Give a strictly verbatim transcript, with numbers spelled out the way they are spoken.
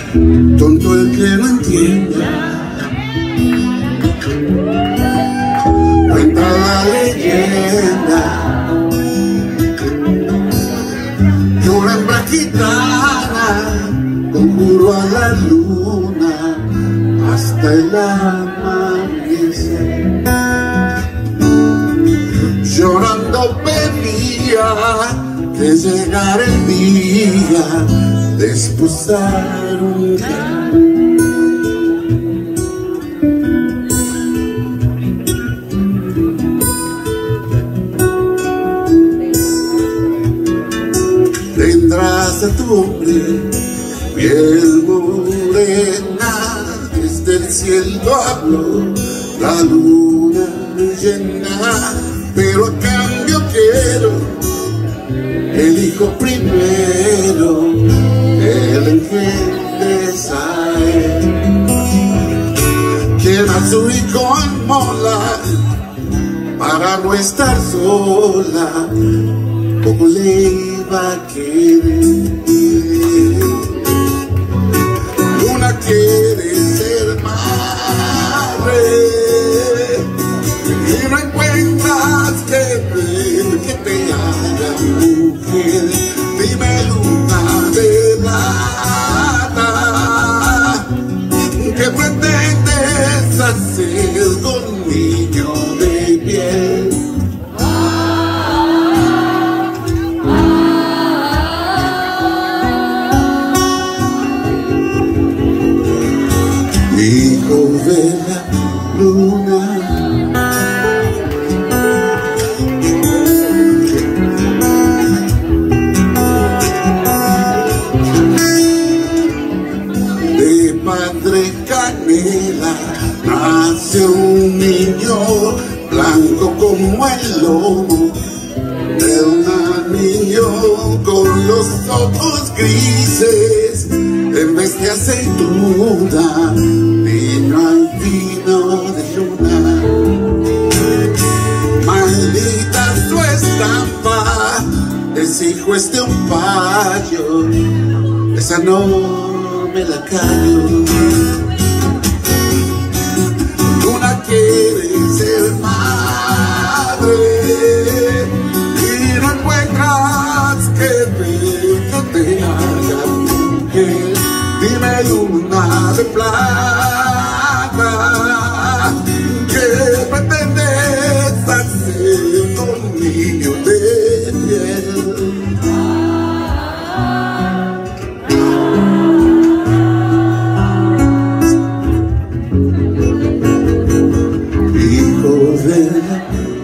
tonto el que no entienda. Cuenta la leyenda que una hembra gitana conjuró a la luna hasta el amanecer. Llorando pedía que llegara el día de esposar un día. Tendrás a tu hombre piel morena, desde el cielo habló la luna llena, pero a cambio quiero el hijo primero, el engendres a él. Quiero a su hijo mola para no estar sola, como le iba a querer. Una quiere ser madre y no encuentras que te, que te haga mujer. Dime luna de plata, ¿qué pretendes hacer con niño de piel? Hijo de la luna, de madre canela nace un niño blanco como el lomo de una niño con los ojos grises en vez de aceituna. Vino al vino de luna, maldita su estampa, es hijo es de un payo, esa no me la callo. Una quiere ser madre y no encuentras que te, que te haga mujer. Dime luna de plata, ¿qué pretendes hacer con niño de piel? Hijo de la